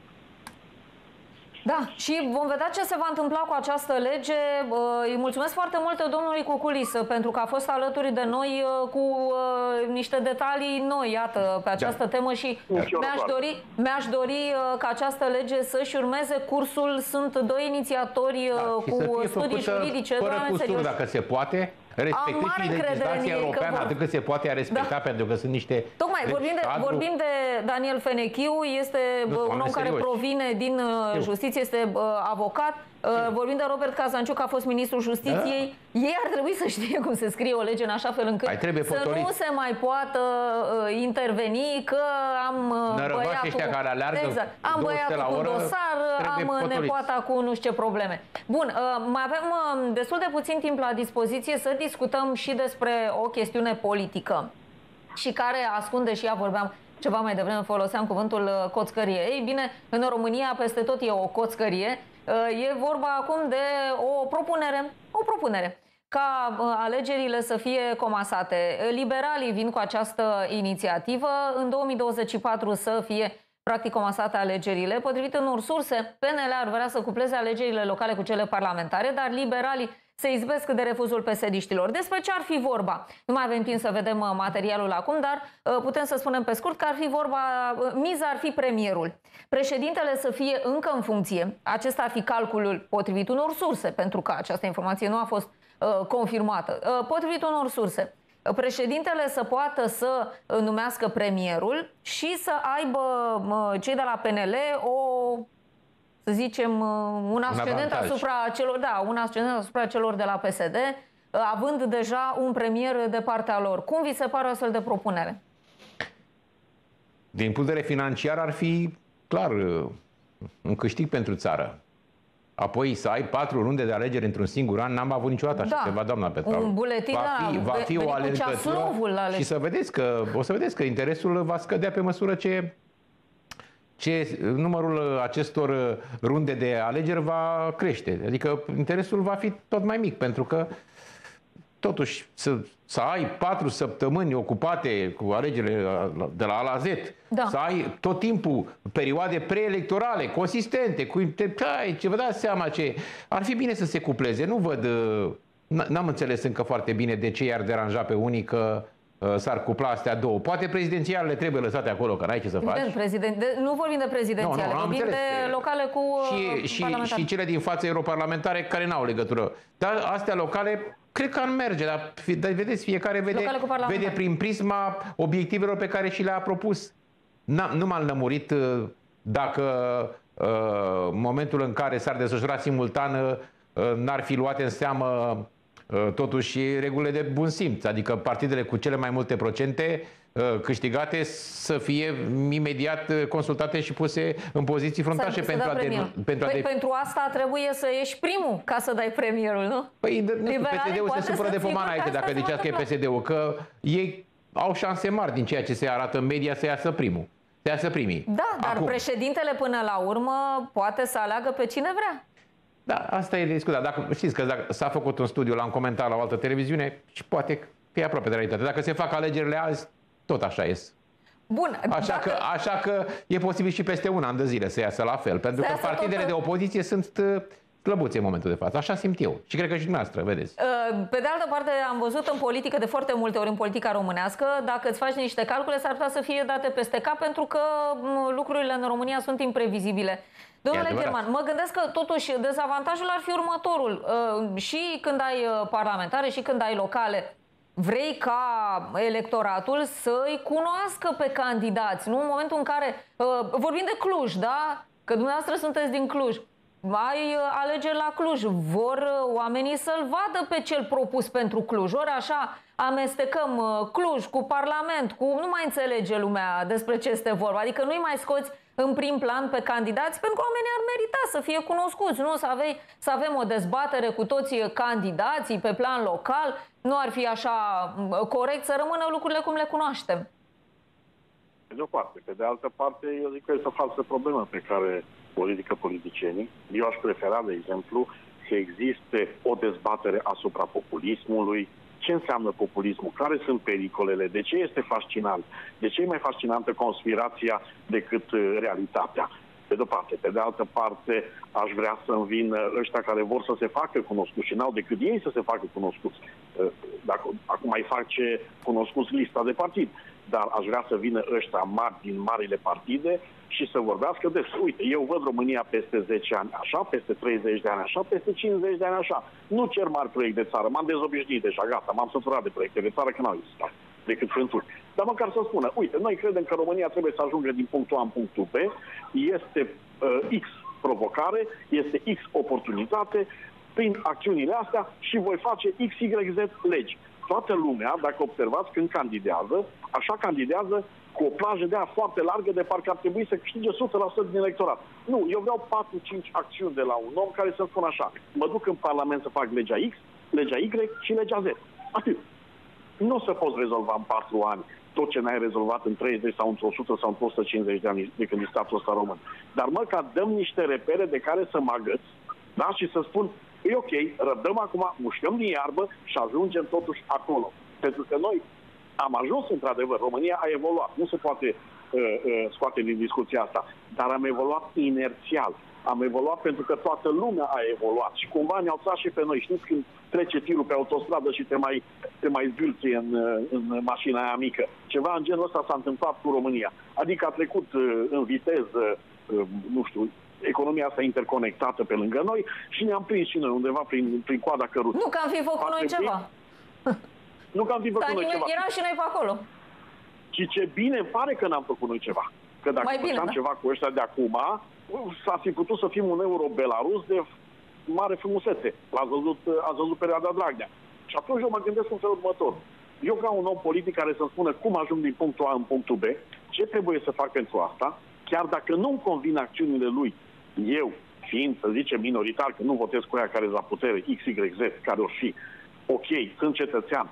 Da, și vom vedea ce se va întâmpla cu această lege. Îi mulțumesc foarte mult domnului Cuculis pentru că a fost alături de noi cu niște detalii noi, iată, pe această da. temă și mi-aș dori, mi-aș dori ca această lege să-și urmeze cursul. Sunt doi inițiatori da, cu studii juridice. Fără custuri, dacă se poate. Respectând și legislația europeană atât cât se poate a respecta, da. pentru că sunt niște... Tocmai, vorbim de, cadru... vorbim de Daniel Fenechiu, este nu, un om care serios. provine din Eu. justiție, este uh, avocat. Uh, vorbim de Robert Cazanciuc, a fost ministrul justiției. Da. Ei ar trebui să știe cum se scrie o lege în așa fel încât să potolit. nu se mai poată uh, interveni că am uh, băiatul, care aleargă exact, am băiatul cu dosar, am potolit. nepoata cu nu știu ce probleme. Bun, uh, mai avem uh, destul de puțin timp la dispoziție să discutăm și despre o chestiune politică și care ascunde, și ea vorbeam ceva mai devreme, foloseam cuvântul coțcărie. Ei bine, în România peste tot e o coțcărie. E vorba acum de o propunere, o propunere ca alegerile să fie comasate. Liberalii vin cu această inițiativă în două mii douăzeci și patru să fie practic comasate alegerile. Potrivit unor surse, P N L ar vrea să cupleze alegerile locale cu cele parlamentare, dar liberalii se izbesc de refuzul P S D-știlor. Despre ce ar fi vorba? Nu mai avem timp să vedem materialul acum, dar putem să spunem pe scurt că ar fi vorba, miza ar fi premierul. Președintele să fie încă în funcție. Acesta ar fi calculul potrivit unor surse, pentru că această informație nu a fost uh, confirmată. Uh, potrivit unor surse, președintele să poată să numească premierul și să aibă uh, cei de la P N L o... să zicem, un ascendent asupra celor, da, un ascendent asupra celor de la P S D, având deja un premier de partea lor. Cum vi se pare o astfel de propunere? Din punct de vedere financiar ar fi clar un câștig pentru țară. Apoi să ai patru runde de alegeri într-un singur an, n-am avut niciodată așa da. ceva, doamna Petraru. Un buletin va fi, va fi o alergătură și să vedeți că, o să vedeți că interesul va scădea pe măsură ce ce numărul acestor runde de alegeri va crește. Adică interesul va fi tot mai mic, pentru că totuși să, să ai patru săptămâni ocupate cu alegerile de la A la Z, da. să ai tot timpul perioade preelectorale, consistente, cu ai, ce vă dați seama ce... Ar fi bine să se cupleze. Nu văd... N-am înțeles încă foarte bine de ce i-ar deranja pe unii că s-ar cupla astea două. Poate prezidențialele trebuie lăsate acolo, că n-ai ce să faci. Prezident, de, nu vorbim de prezidențiale, no, no, vorbim înțeles. de locale cu și, și, și cele din față europarlamentare care n-au legătură. Dar astea locale, cred că ar merge. Dar, dar vedeți, fiecare vede, vede prin prisma obiectivelor pe care și le-a propus. Nu m-am lămurit dacă uh, momentul în care s-ar desfășura simultan uh, n-ar fi luate în seamă totuși regulile de bun simț, adică partidele cu cele mai multe procente câștigate să fie imediat consultate și puse în poziții fruntașe pentru a, de, pentru, a de... pentru asta trebuie să ieși primul ca să dai premierul, nu? Păi P S D-ul se supără de pomanaite dacă ziceați că e P S D-ul, că ei au șanse mari din ceea ce se arată în media să iasă primul. să iasă primii. Da, dar Acum. președintele până la urmă poate să aleagă pe cine vrea. Da, asta e discutat. Dacă știți că s-a făcut un studiu, l-am comentat la o altă televiziune și poate fi aproape de realitate. Dacă se fac alegerile azi, tot așa ies. Bun. Așa, dacă... că, așa că e posibil și peste un an de zile să iasă la fel. Pentru că partidele tot... de opoziție sunt slăbuțe în momentul de față. Așa simt eu. Și cred că și dumneavoastră, vedeți. Pe de altă parte, am văzut în politică de foarte multe ori, în politica românească, dacă îți faci niște calcule, s-ar putea să fie date peste cap, pentru că lucrurile în România sunt imprevizibile. Domnule German, mă gândesc că totuși dezavantajul ar fi următorul. Și când ai parlamentare și când ai locale, vrei ca electoratul să-i cunoască pe candidați, nu? În momentul în care, vorbim de Cluj, da? Că dumneavoastră sunteți din Cluj. Ai alegeri la Cluj, vor oamenii să-l vadă pe cel propus pentru Cluj. Ori așa amestecăm Cluj cu Parlament, cu... nu mai înțelege lumea despre ce este vorba. Adică nu-i mai scoți în prim plan pe candidați, pentru că oamenii ar merita să fie cunoscuți, nu? Să, avei, să avem o dezbatere cu toți candidații pe plan local. Nu ar fi așa corect să rămână lucrurile cum le cunoaștem? Pe de o parte. Pe de altă parte, eu zic că este o falsă problemă pe care o ridică politicienii. Eu aș prefera, de exemplu, să existe o dezbatere asupra populismului. Ce înseamnă populismul? Care sunt pericolele? De ce este fascinant? De ce e mai fascinantă conspirația decât realitatea? Pe de o parte. Pe de altă parte, aș vrea să-mi vină ăștia care vor să se facă cunoscuți și n-au decât ei să se facă cunoscuți. Dacă acum mai face cunoscuți lista de partid. Dar aș vrea să vină ăștia mari din marile partide și să vorbească despre, uite, eu văd România peste zece ani așa, peste treizeci de ani așa, peste cincizeci de ani așa. Nu cer mari proiecte de țară, m-am dezobișnuit deja, gata, m-am săturat de proiecte de țară, că n-au existat decât frânturi. Dar măcar să spună, uite, noi credem că România trebuie să ajungă din punctul A în punctul B, este uh, X provocare, este X oportunitate, prin acțiunile astea și voi face X Y Z legi. Toată lumea, dacă observați, când candidează, așa candidează cu o plajă de aia foarte largă, de parcă ar trebui să câștige o sută la sută din electorat. Nu, eu vreau patru cinci acțiuni de la un om care să-mi spună așa. Mă duc în Parlament să fac legea X, legea Y și legea Z. Atât. Nu o să poți rezolva în patru ani tot ce n-ai rezolvat în treizeci sau într-o sută sau într-o sută cincizeci de ani de când e statul ăsta român. Dar măcar dăm niște repere de care să mă agăț, da? Și să spun, e ok, răbdăm acum, mușcăm din iarbă și ajungem totuși acolo. Pentru că noi am ajuns, într-adevăr, România a evoluat. Nu se poate uh, uh, scoate din discuția asta. Dar am evoluat inerțial. Am evoluat pentru că toată lumea a evoluat. Și cumva ne-au tras și pe noi. Știți când trece tirul pe autostradă și te mai, te mai zvârție în, în mașina aia mică. Ceva în genul ăsta s-a întâmplat cu România. Adică a trecut uh, în viteză, uh, nu știu, economia asta interconectată pe lângă noi și ne-am prins și noi undeva prin, prin coada căruței. Nu că am fi făcut noi ceva. Nu că am fi făcut Dar noi ceva. eram și noi pe acolo. Și ce bine îmi pare că n-am făcut noi ceva. Că dacă făceam da? ceva cu ăștia de acum, s-a fi putut să fim un euro-belarus de mare frumusețe. L-ați văzut, ați văzut perioada Dragnea. Și atunci eu mă gândesc în felul următor. Eu vreau un om politic care să-mi spună cum ajung din punctul A în punctul B, ce trebuie să fac pentru asta, chiar dacă nu-mi convin acțiunile lui, eu, fiind, să zicem, minoritar, că nu votez cu aia care e la putere, X Y Z, care o fi, ok, sunt cetățean,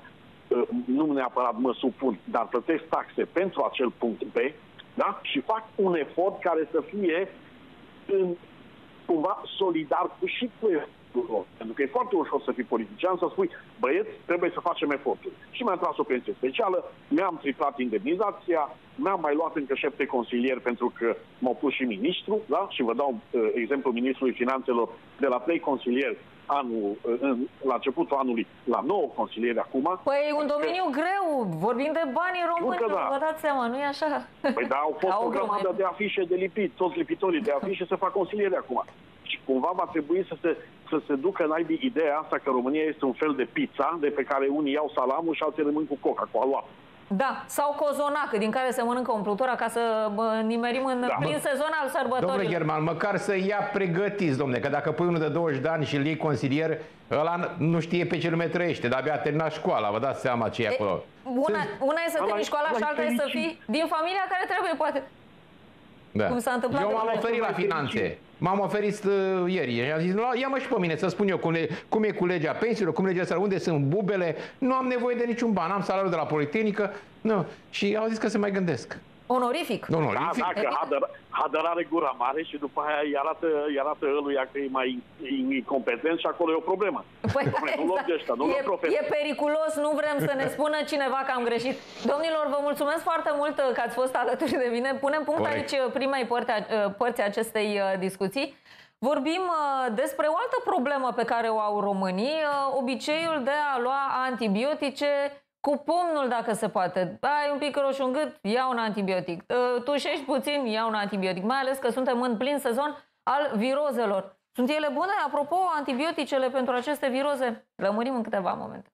nu neapărat mă supun, dar plătesc taxe pentru acel punct B, da? Și fac un efort care să fie în, cumva solidar cu și cu efortul. Pentru că e foarte ușor să fii politician, să spui, băieți, trebuie să facem eforturi. Și mi-am tras o pensie specială, mi-am triplat indemnizația, mi-am mai luat încă șapte consilieri pentru că m-au pus și ministru, da? Și vă dau uh, exemplu ministrului finanțelor, de la trei consilieri anul, uh, la începutul anului, la nouă consilieri acum. Păi e un domeniu că... greu, vorbim de banii români, da. Vă dați seama, nu e așa? Păi da, au fost o grămadă de afișe de lipit, toți lipitorii de afișe să fac consilieri acum. Și cumva va trebui să se, să se ducă în aibii ideea asta că România este un fel de pizza de pe care unii iau salamul și alții rămân cu coca, cu aluat. Da, sau cozonac, din care se mănâncă umplutura ca să bă, nimerim în da. plin sezon al sărbătorilor. Domnule German, măcar să ia pregătiți, domnule, că dacă pui unul de douăzeci de ani și îl iei consilier, ăla nu știe pe ce lume trăiește, dar abia a terminat școala, vă dați seama ce e acolo. Una, una e să termini școala și alta e să fii din familia care trebuie, poate. Da. Cum s-a întâmplat. Eu m-am oferit la finanțe. M-am oferit uh, ieri. Și am zis, ia-mă și pe mine să spun eu cum, le, cum e cu legea pensiilor, cum legea salariului, unde sunt bubele. Nu am nevoie de niciun ban. Am salariul de la Politehnică. Nu. Și au zis că se mai gândesc. Onorific. Onorific. Da, da, că Hadăr, Hadăr are gura mare și după aia îi arată, îi arată ăluia că e mai incompetent și acolo e o problemă. Păi, nu luăm de ăștia, nu luăm profesori. E periculos, nu vrem să ne spună cineva că am greșit. Domnilor, vă mulțumesc foarte mult că ați fost alături de mine. Punem punct Corect. aici primei părți, părți acestei discuții. Vorbim despre o altă problemă pe care o au românii, obiceiul de a lua antibiotice cu pumnul, dacă se poate. Ai un pic roșu în gât, ia un antibiotic. Tușești puțin, ia un antibiotic. Mai ales că suntem în plin sezon al virozelor. Sunt ele bune? Apropo, antibioticele pentru aceste viroze? Lămurim în câteva momente.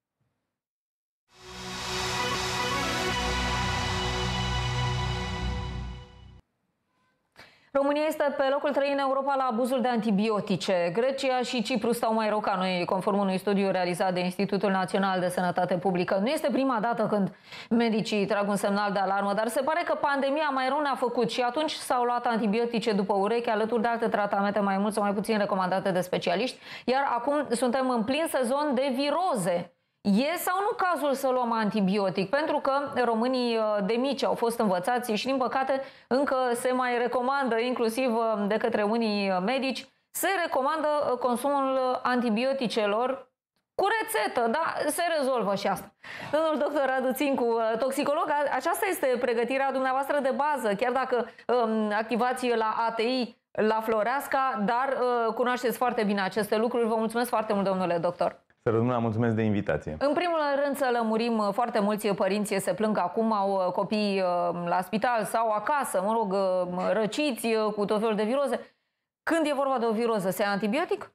România este pe locul trei în Europa la abuzul de antibiotice. Grecia și Cipru stau mai rău ca noi, conform unui studiu realizat de Institutul Național de Sănătate Publică. Nu este prima dată când medicii trag un semnal de alarmă, dar se pare că pandemia mai rău ne-a făcut și atunci s-au luat antibiotice după ureche, alături de alte tratamente mai mult sau mai puțin recomandate de specialiști, iar acum suntem în plin sezon de viroze. E sau nu cazul să luăm antibiotic? Pentru că românii de mici au fost învățați și, din păcate, încă se mai recomandă, inclusiv de către unii medici, se recomandă consumul antibioticelor cu rețetă, da? Se rezolvă și asta. Domnul doctor Radu Țincu, toxicolog, aceasta este pregătirea dumneavoastră de bază, chiar dacă um, activați la A T I, la Floreasca, dar uh, cunoașteți foarte bine aceste lucruri. Vă mulțumesc foarte mult, domnule doctor. Să rămână, mulțumesc de invitație. În primul rând să lămurim, foarte mulți părinți se plâng acum, au copii la spital sau acasă, mă rog, răciți cu tot felul de viroze. Când e vorba de o viroză, se ia antibiotic?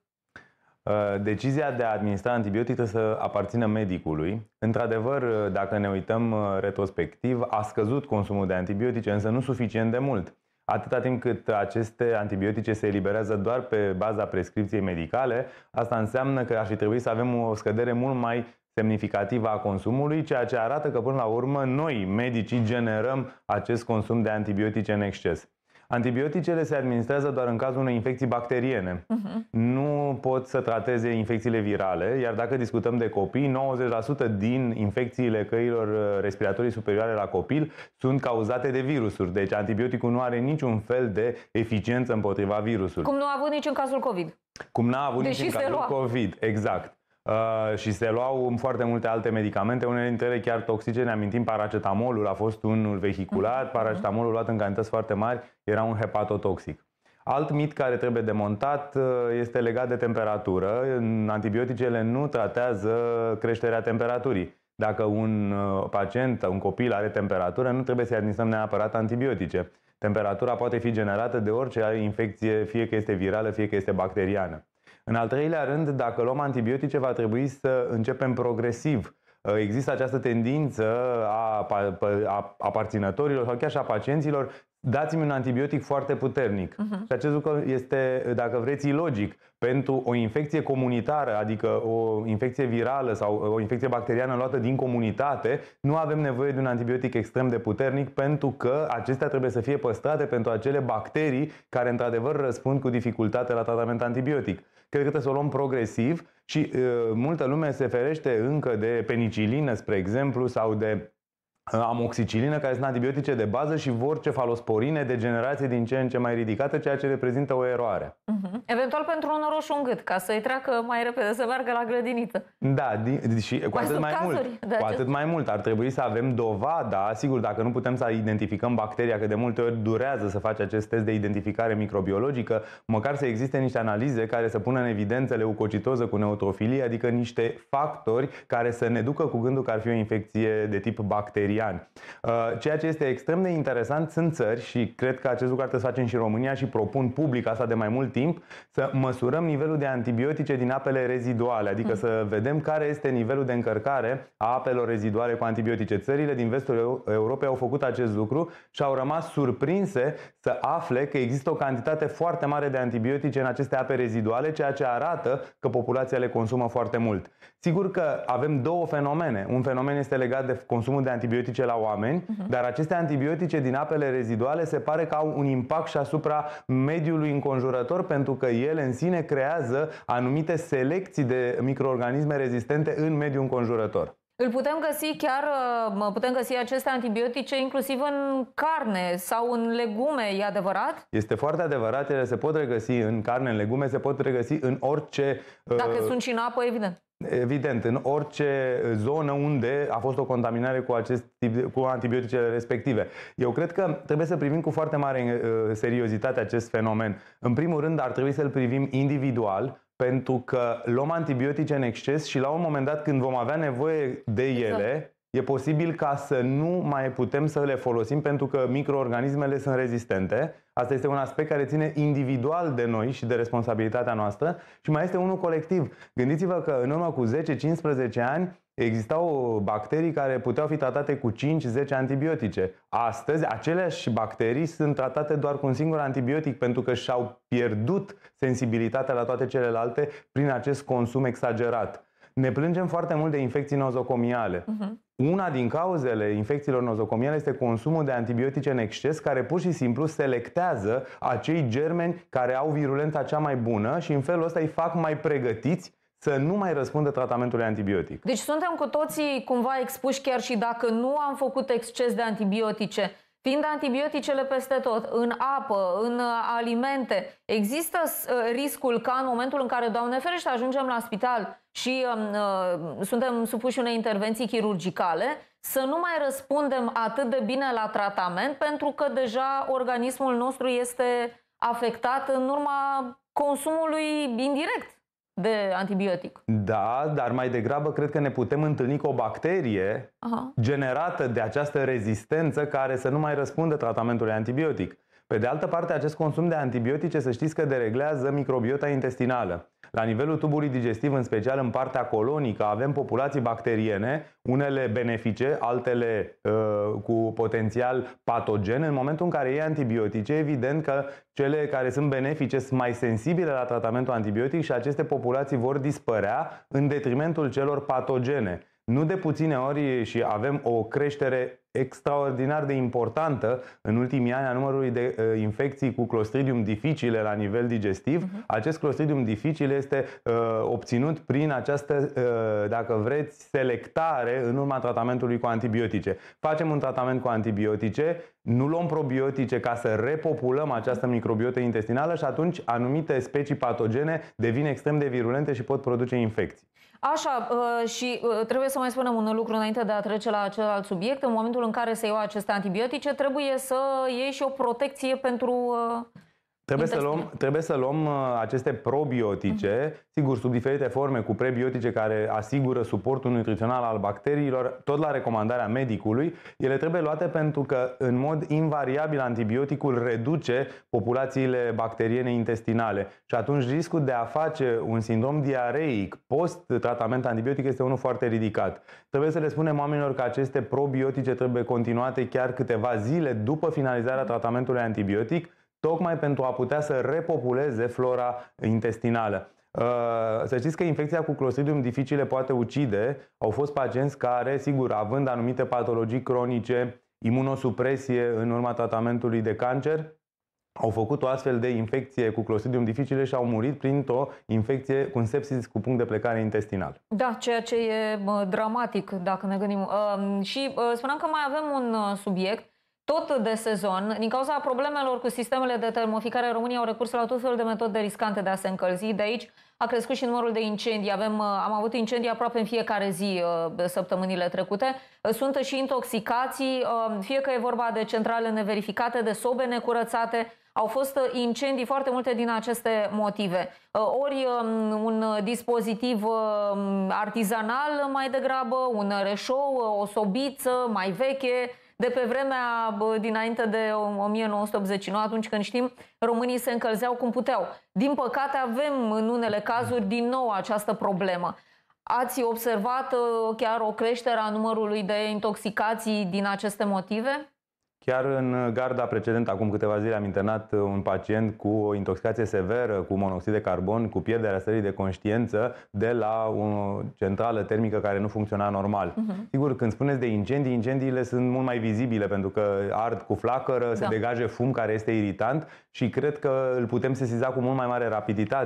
Decizia de a administra antibiotic trebuie să aparțină medicului. Într-adevăr, dacă ne uităm retrospectiv, a scăzut consumul de antibiotice, însă nu suficient de mult. Atâta timp cât aceste antibiotice se eliberează doar pe baza prescripției medicale, asta înseamnă că ar fi trebuit să avem o scădere mult mai semnificativă a consumului, ceea ce arată că până la urmă noi, medicii, generăm acest consum de antibiotice în exces. Antibioticele se administrează doar în cazul unei infecții bacteriene. Uh-huh. Nu pot să trateze infecțiile virale, iar dacă discutăm de copii, nouăzeci la sută din infecțiile căilor respiratorii superioare la copil sunt cauzate de virusuri. Deci antibioticul nu are niciun fel de eficiență împotriva virusului. Cum nu a avut nici în cazul COVID. Cum n-a avut Deși nici în cazul lua. COVID, exact. Uh, și se luau foarte multe alte medicamente, unele dintre ele chiar toxice. Ne amintim, paracetamolul a fost unul vehiculat, paracetamolul luat în cantități foarte mari era un hepatotoxic. Alt mit care trebuie demontat uh, este legat de temperatură. Antibioticele nu tratează creșterea temperaturii. Dacă un uh, pacient, un copil are temperatură, nu trebuie să-i administrăm neapărat antibiotice. Temperatura poate fi generată de orice infecție, fie că este virală, fie că este bacteriană. În al treilea rând, dacă luăm antibiotice, va trebui să începem progresiv. Există această tendință a aparținătorilor sau chiar și a pacienților: dați-mi un antibiotic foarte puternic. Uh-huh. Și acest lucru este, dacă vreți, ilogic. Pentru o infecție comunitară, adică o infecție virală sau o infecție bacteriană luată din comunitate, nu avem nevoie de un antibiotic extrem de puternic, pentru că acestea trebuie să fie păstrate pentru acele bacterii care într-adevăr răspund cu dificultate la tratament antibiotic. Cred că trebuie să o luăm progresiv și uh, multă lume se ferește încă de penicilină, spre exemplu, sau de amoxicilină, care sunt antibiotice de bază, și vor cefalosporine de generație din ce în ce mai ridicată, ceea ce reprezintă o eroare. Uh-huh. Eventual pentru un roșu în gât, ca să-i treacă mai repede, să meargă la grădiniță. Da, și cu atât mai mult. Cu atât mai mult ar trebui să avem dovada, sigur, dacă nu putem să identificăm bacteria, că de multe ori durează să faci acest test de identificare microbiologică, măcar să existe niște analize care să pună în evidență leucocitoză cu neutrofilie, adică niște factori care să ne ducă cu gândul că ar fi o infecție de tip bacterian. Ceea ce este extrem de interesant sunt țări, și cred că acest lucru ar trebui să facem și în România și propun public asta de mai mult timp, să măsurăm nivelul de antibiotice din apele reziduale, adică mm. să vedem care este nivelul de încărcare a apelor reziduale cu antibiotice. Țările din vestul Europei au făcut acest lucru și au rămas surprinse să afle că există o cantitate foarte mare de antibiotice în aceste ape reziduale, ceea ce arată că populația le consumă foarte mult. Sigur că avem două fenomene. Un fenomen este legat de consumul de antibiotice la oameni, uh-huh. dar aceste antibiotice din apele reziduale se pare că au un impact și asupra mediului înconjurător, pentru că ele în sine creează anumite selecții de microorganisme rezistente în mediul înconjurător. Îl putem găsi chiar, putem găsi aceste antibiotice inclusiv în carne sau în legume, e adevărat? Este foarte adevărat, ele se pot regăsi în carne, în legume, se pot regăsi în orice... Dacă uh, sunt și în apă, evident. Evident, în orice zonă unde a fost o contaminare cu, acest tip, cu antibioticele respective. Eu cred că trebuie să privim cu foarte mare uh, seriozitate acest fenomen. În primul rând, ar trebui să-l privim individual, pentru că luăm antibiotice în exces și la un moment dat, când vom avea nevoie de ele, exact, e posibil ca să nu mai putem să le folosim pentru că microorganismele sunt rezistente. Asta este un aspect care ține individual de noi și de responsabilitatea noastră. Și mai este unul colectiv. Gândiți-vă că în urmă cu zece cincisprezece ani existau bacterii care puteau fi tratate cu cinci zece antibiotice. Astăzi, aceleași bacterii sunt tratate doar cu un singur antibiotic pentru că și-au pierdut sensibilitatea la toate celelalte prin acest consum exagerat. Ne plângem foarte mult de infecții nozocomiale. Uh-huh. Una din cauzele infecțiilor nozocomiale este consumul de antibiotice în exces, care pur și simplu selectează acei germeni care au virulența cea mai bună și în felul ăsta îi fac mai pregătiți să nu mai răspundă tratamentului antibiotic. Deci suntem cu toții cumva expuși, chiar și dacă nu am făcut exces de antibiotice. Fiind antibioticele peste tot, în apă, în alimente, există riscul ca în momentul în care, Doamne ferește, ajungem la spital și uh, suntem supuși unei intervenții chirurgicale, să nu mai răspundem atât de bine la tratament, pentru că deja organismul nostru este afectat în urma consumului indirect de antibiotic. Da, dar mai degrabă cred că ne putem întâlni cu o bacterie Aha. generată de această rezistență care să nu mai răspundă tratamentului antibiotic. Pe de altă parte, acest consum de antibiotice, să știți că dereglează microbiota intestinală. La nivelul tubului digestiv, în special în partea colonică, avem populații bacteriene, unele benefice, altele uh, cu potențial patogen. În momentul în care iei antibiotice, evident că cele care sunt benefice sunt mai sensibile la tratamentul antibiotic și aceste populații vor dispărea în detrimentul celor patogene. Nu de puține ori și avem o creștere extraordinar de importantă în ultimii ani a numărului de uh, infecții cu Clostridium difficile la nivel digestiv. Uh-huh. Acest Clostridium difficile este uh, obținut prin această, uh, dacă vreți, selectare în urma tratamentului cu antibiotice. Facem un tratament cu antibiotice, nu luăm probiotice ca să repopulăm această microbiotă intestinală și atunci anumite specii patogene devin extrem de virulente și pot produce infecții. Așa, și trebuie să mai spunem un lucru înainte de a trece la celălalt subiect. În momentul în care se iau aceste antibiotice, trebuie să iei și o protecție pentru... Trebuie să, luăm, trebuie să luăm aceste probiotice, uh-huh. sigur, sub diferite forme, cu prebiotice care asigură suportul nutrițional al bacteriilor, tot la recomandarea medicului. Ele trebuie luate pentru că, în mod invariabil, antibioticul reduce populațiile bacteriene intestinale. Și atunci riscul de a face un sindrom diareic post-tratament antibiotic este unul foarte ridicat. Trebuie să le spunem oamenilor că aceste probiotice trebuie continuate chiar câteva zile după finalizarea tratamentului antibiotic, tocmai pentru a putea să repopuleze flora intestinală. Să știți că infecția cu Clostridium difficile poate ucide. Au fost pacienți care, sigur, având anumite patologii cronice, imunosupresie în urma tratamentului de cancer, au făcut o astfel de infecție cu Clostridium difficile și au murit printr-o infecție cu un sepsis cu punct de plecare intestinal. Da, ceea ce e dramatic, dacă ne gândim. Și spuneam că mai avem un subiect tot de sezon. Din cauza problemelor cu sistemele de termoficare, România au recurs la tot felul de metode riscante de a se încălzi. De aici a crescut și numărul de incendii. Avem, am avut incendii aproape în fiecare zi săptămânile trecute. Sunt și intoxicații, fie că e vorba de centrale neverificate, de sobe necurățate. Au fost incendii foarte multe din aceste motive. Ori un dispozitiv artizanal mai degrabă, un reșou, o sobiță mai veche, de pe vremea dinainte de o mie nouă sute optzeci și nouă, atunci când știm, românii se încălzeau cum puteau. Din păcate avem în unele cazuri din nou această problemă. Ați observat chiar o creștere a numărului de intoxicații din aceste motive? Chiar în garda precedentă, acum câteva zile, am internat un pacient cu o intoxicație severă, cu monoxid de carbon, cu pierderea stării de conștiință de la o centrală termică care nu funcționa normal. Uh-huh. Sigur, când spuneți de incendii, incendiile sunt mult mai vizibile pentru că ard cu flacără, da. Se degaje fum care este iritant și cred că îl putem sesiza cu mult mai mare rapiditate.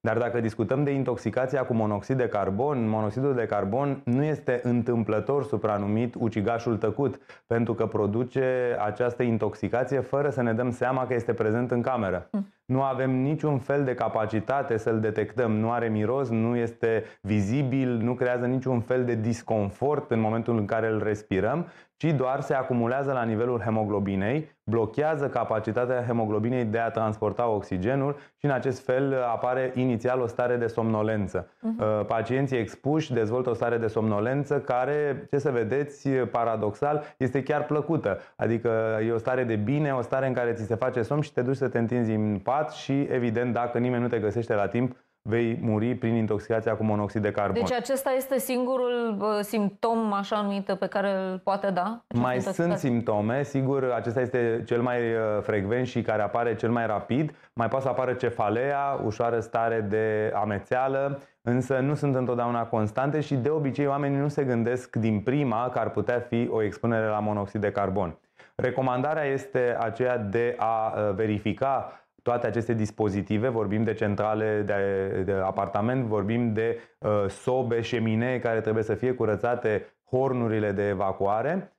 Dar dacă discutăm de intoxicația cu monoxid de carbon, monoxidul de carbon nu este întâmplător supranumit ucigașul tăcut, pentru că produce această intoxicație fără să ne dăm seama că este prezent în cameră. Mm. Nu avem niciun fel de capacitate să-l detectăm, nu are miros, nu este vizibil, nu creează niciun fel de disconfort în momentul în care îl respirăm, ci doar se acumulează la nivelul hemoglobinei, blochează capacitatea hemoglobinei de a transporta oxigenul și în acest fel apare inițial o stare de somnolență. Uh-huh. Pacienții expuși dezvoltă o stare de somnolență care, ce să vedeți, paradoxal, este chiar plăcută. Adică e o stare de bine, o stare în care ți se face somn și te duci să te întinzi în pat și, evident, dacă nimeni nu te găsește la timp, vei muri prin intoxicația cu monoxid de carbon. Deci acesta este singurul uh, simptom, așa numit, pe care îl poate da? Mai sunt simptome, sigur, acesta este cel mai uh, frecvent și care apare cel mai rapid. Mai poate să apară cefalea, ușoară stare de amețeală, însă nu sunt întotdeauna constante și de obicei oamenii nu se gândesc din prima că ar putea fi o expunere la monoxid de carbon. Recomandarea este aceea de a uh, verifica toate aceste dispozitive, vorbim de centrale de, de apartament, vorbim de uh, sobe, șeminee care trebuie să fie curățate, hornurile de evacuare.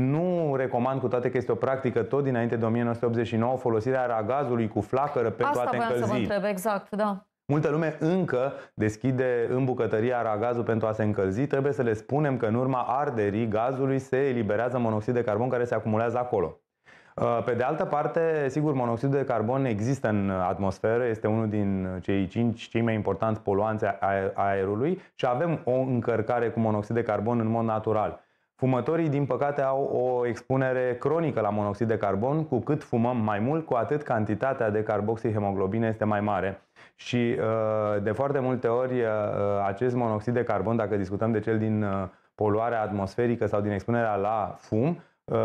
Nu recomand, cu toate că este o practică tot dinainte de o mie nouă sute optzeci și nouă, folosirea aragazului cu flacără pentru Asta a te încălzi. Asta voiam să vă întreb, exact, da. Multă lume încă deschide în bucătărie aragazul pentru a se încălzi. Trebuie să le spunem că în urma arderii gazului se eliberează monoxid de carbon care se acumulează acolo. Pe de altă parte, sigur, monoxidul de carbon există în atmosferă, este unul din cei cinci cei mai importanți poluanți ai aerului și avem o încărcare cu monoxid de carbon în mod natural. Fumătorii, din păcate, au o expunere cronică la monoxid de carbon. Cu cât fumăm mai mult, cu atât cantitatea de carboxihemoglobină este mai mare. Și de foarte multe ori acest monoxid de carbon, dacă discutăm de cel din poluarea atmosferică sau din expunerea la fum,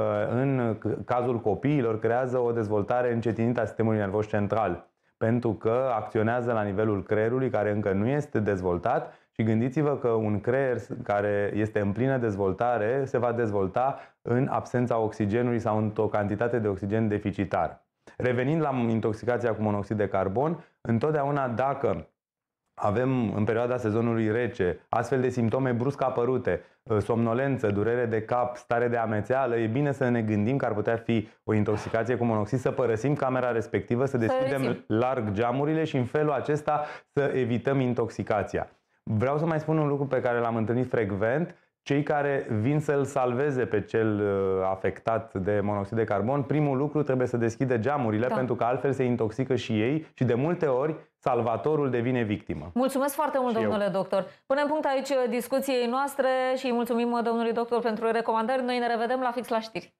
în cazul copiilor creează o dezvoltare încetinită a sistemului nervos central, pentru că acționează la nivelul creierului care încă nu este dezvoltat și gândiți-vă că un creier care este în plină dezvoltare se va dezvolta în absența oxigenului sau într-o cantitate de oxigen deficitar. Revenind la intoxicația cu monoxid de carbon, întotdeauna dacă avem în perioada sezonului rece astfel de simptome brusc apărute, somnolență, durere de cap, stare de amețeală, e bine să ne gândim că ar putea fi o intoxicație cu monoxid, să părăsim camera respectivă, să deschidem larg geamurile și în felul acesta să evităm intoxicația. Vreau să mai spun un lucru pe care l-am întâlnit frecvent. Cei care vin să-l salveze pe cel afectat de monoxid de carbon, primul lucru trebuie să deschidă geamurile, da, pentru că altfel se intoxică și ei și de multe ori salvatorul devine victimă. Mulțumesc foarte mult, și domnule eu. doctor. Punem punct aici discuției noastre și mulțumim domnului doctor pentru recomandări. Noi ne revedem la Fix la știri.